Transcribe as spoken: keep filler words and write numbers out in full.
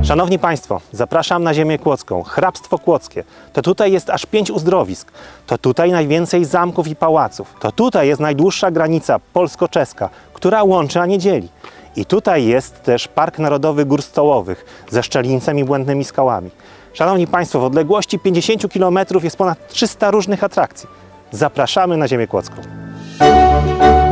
Szanowni Państwo, zapraszam na ziemię kłodzką, hrabstwo kłodzkie. To tutaj jest aż pięć uzdrowisk, to tutaj najwięcej zamków i pałaców, to tutaj jest najdłuższa granica polsko-czeska, która łączy, a nie dzieli. I tutaj jest też Park Narodowy Gór Stołowych ze Szczelińcem i Błędnymi Skałami. Szanowni Państwo, w odległości pięćdziesięciu kilometrów jest ponad trzysta różnych atrakcji. Zapraszamy na ziemię kłodzką.